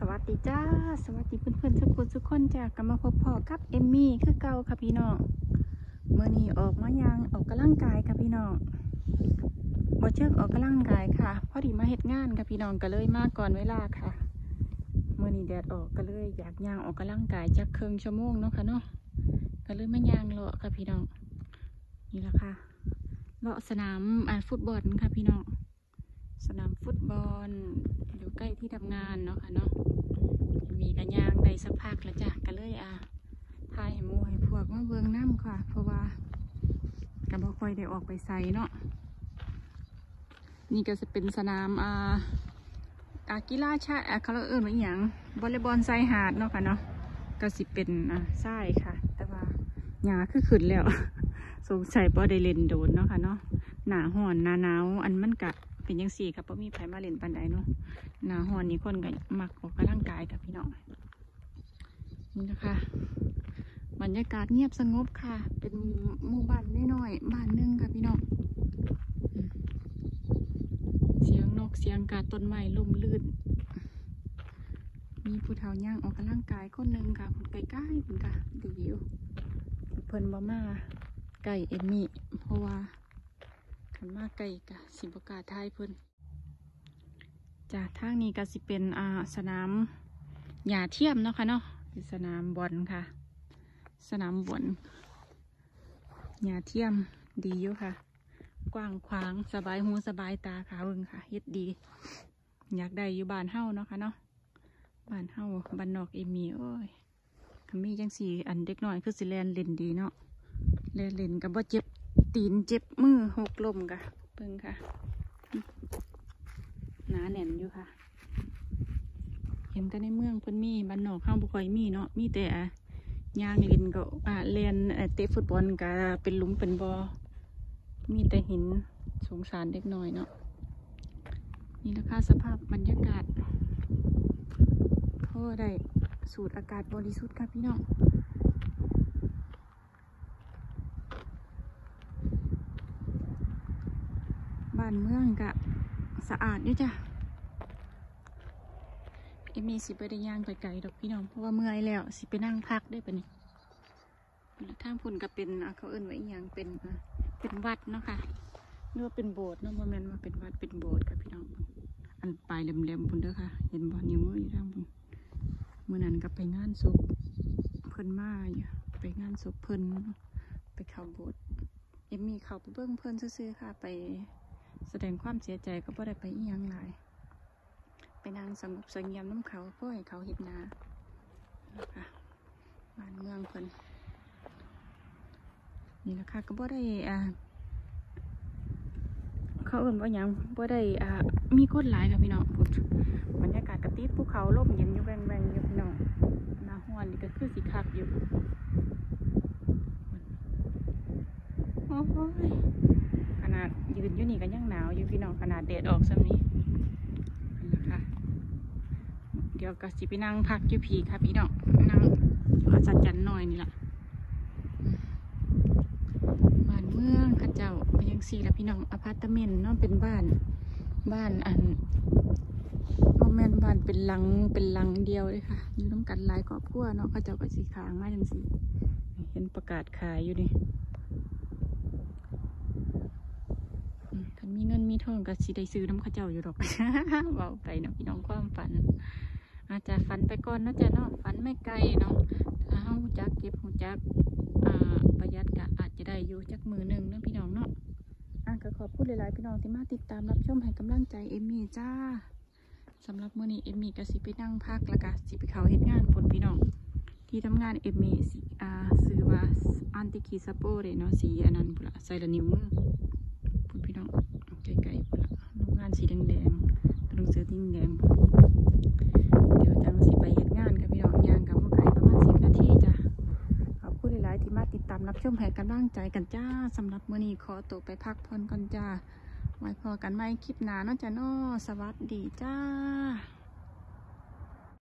วัสดีจ้าสวัสดีเพื่อนๆทุกคนจ้ากลับมาพบพ่อกับเอมมี่คือเก่าค่ะพี่น้องเมื่อนี้ออกมายังออกกำลังกายค่ะพี่น้องบ่เชิงออกกำลังกายค่ะพอดีมาเฮ็ดงานค่ะพี่น้องก็เลยมาก่อนเวลาค่ะเมื่อนี้แดดออกก็เลยอยากย่างออกกำลังกายจักครึ่งชั่วโมงเนาะค่ะเนาะก็เลยมาย่างเลาะค่ะพี่น้องนี่แหละค่ะเลาะสนามฟุตบอลค่ะพี่น้องสนามฟุตบอลอยู่ใกล้ที่ทำงานเนาะค่ะเนาะมีกันย่างได้สักพักแล้วจ้ะก็เลยถ่ายให้หมู่ให้พวกมาเบิ่งน้ำค่ะเพราะว่าก็บ่ค่อยได้ออกไปไสเนาะนี่ก็จะเป็นสนามกีฬาชายเขาเอิ้นว่าอหย่างวอลเลย์บอลชายหาดเนาะค่ะเนาะก็สิเป็นทรายค่ะแต่ว่าหญ้าคือขึ้นแล้ว สงสัยบ่ได้เล่นโดนเนาะค่ะเนาะหน้าร้อนหน้าหนาวอันมันกะเป็นจังซี่ค่ะบ่มีไผมาเล่นปานใดเนาะหน้าร้อนนี่คนก็มักออกกำลังกายค่ะพี่น้องนี่นะคะบรรยากาศเงียบสงบค่ะเป็นหมู่บ้านน้อยๆบ้านนึงค่ะพี่น้องเสียงนกเสียงกาต้นไม้ล่มลื่นมีผู้เฒ่าย่างออกกำลังกายคนหนึ่งค่ะคุณใกล้ๆคุณค่ะดีอยู่เพิ่นบ่มาไก่เอมมี่เพราะว่าขันมาไก่กะสิบกาทายเพิ่นจากทางนี้ก็สิเป็นสนามหญ้าเทียมเนาะค่ะเนาะเป็นสนามบอลค่ะสนามบอลหญ้าเทียมดีอยู่ค่ะกว้างขวางสบายหูสบายตาค่ะเบิ่งค่ะเฮ็ดดีอยากได้อยู่บ้านเฮาเนาะค่ะเนาะบ้านเฮาบ้านนอกเอมี่โอ้ยก็มีจังสี่อันเด็กน้อยคือสิแลนเล่นดีเนาะแลนเล่นกับบ่เจ็บตีนเจ็บมือหกลมกะเบิ่งค่ะหนาแน่นอยู่ค่ะเห็นแต่ในเมืองเพิ่นมีบ้านนอกเฮาบ่ค่อยมีเนาะมีแต่ย่างเล่นก็เล่นเตะฟุตบอลก็เป็นหลุมเป็นบ่อมีแต่หินสงสารเด็กน้อยเนาะนี่นะคะสภาพบรรยากาศพอได้สูดอากาศบริสุทธิ์ค่ะพี่น้องบ้านเมืองก็สะอาดอยู่จ้ะเอมี่สิไปได้ย่างไปไกลดอกพี่น้องเพราะว่าเมื่อยแล้วสิไปนั่งพักได้ปะนี่ทางพุ่นก็เป็นเขาเอิ้นว่าอีหยังเป็นวัดเนาะค่ะหรือว่าเป็นโบสถ์เนาะบ่แม่นว่าเป็นวัดเป็นโบสถ์ค่ะพี่น้องอันปลายแหลมๆพุ่นเด้อค่ะเห็นบ่นิ้วมืออยู่ทางพุ่นมื้อนั้นก็ไปงานศพเพิ่นมาอยู่ไปงานศพเพิ่นไปเข้าโบสถ์เอมี่เข้าไปเบิ่งเพิ่นซื่อๆค่ะไปแสดงความเสียใจก็บ่ได้ไปอีหยังหลายไปนั่งสงบเสงี่ยมน้ำเขาเพื่อให้เขาเห็นนานะคะบ้านเมืองเพิ่นนี่นะคะก็บ่ได้เขาเอิ่นว่าหยังบ่ได้มีคนหลายค่ะพี่น้องบรรยากาศกระติบภูเขาลมเย็นอยู่แวงๆอยู่พี่น้องหน้าห้อนนี่ก็คือสิคักอยู่โอ้ยขนาดยืนอยู่นี่ก็ยังหนาวอยู่พี่น้องขนาดแดดออกซ้ำนี้นะคะเดี๋ยวก็สิไปนั่งพักอยู่พีค่ะพี่น้องนั่งอยู่อาจารย์จันหน่อยนี่แหละบ้านเมืองข้าเจ้าเป็นยังสี่ละพี่น้องอพาร์ตเมนต์เนาะเป็นบ้านอันโมเมนต์บ้านเป็นหลังเดียวเลยค่ะอยู่น้ำกันหลายครอบครัวเนาะข้าเจ้าก็สีขางมาจังสิเห็นประกาศขายอยู่ดิถ้ามีเงินมีทองก็สิได้ซื้อน้ำข้าเจ้าอยู่หรอก เบาไปเนาะพี่น้องความฝันอาจจะฝันไปก่อนเนาะจ้ะเนาะฝันไม่ไกลเนาะถ้าเฮาจักเก็บหูจักประหยัดก็อาจจะได้อยู่จักมือหนึ่งเนาะพี่น้องเนาะก็ขอบคุณหลายๆพี่น้องที่มาติดตามรับชมให้กำลังใจเอมมี่จ้าสำหรับมื้อนี้เอมมี่ก็สิไปนั่งพักแล้วก็สิไปเข้าเฮ็ดงานผลพี่น้องที่ทำงานเอมมี่ซื้อว่าอันติคีซัปโปเรเนาะสีอันนั้นพุ่นละใส่ละนิ้วมือพุ่นพี่น้องไกลๆพุ่นละโรงงานสีแดงๆตัวหนังสือสีแดงเดี๋ยวจังสิไปเฮ็ดงานกับพี่น้องย่างกับผู้ไก่ประมาณ10 นาทีจ้ะขอบคุณหลายๆที่มาติดตามรับชมให้กำลังใจกันจ้าสำหรับมื้อนี้ขอตัวไปพักผ่อนก่อนจ้าไว้พอกันใหม่คลิปหน้าเนาะจ้ะเนาะสวัสดีจ้า